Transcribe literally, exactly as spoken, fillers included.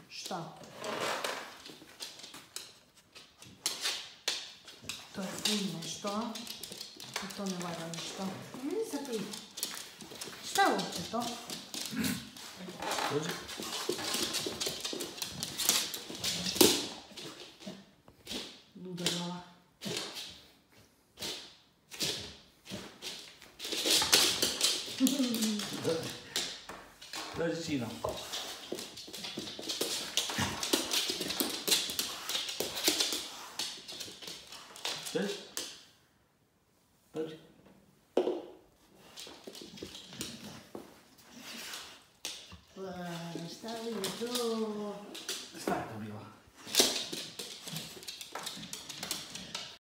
Šta? To je puno nešto, a? I to ne valja ništa. Meni se ti... Šta je uopće to? Dođi. Luda glava. Dođi Čino. Dođi. Dođi.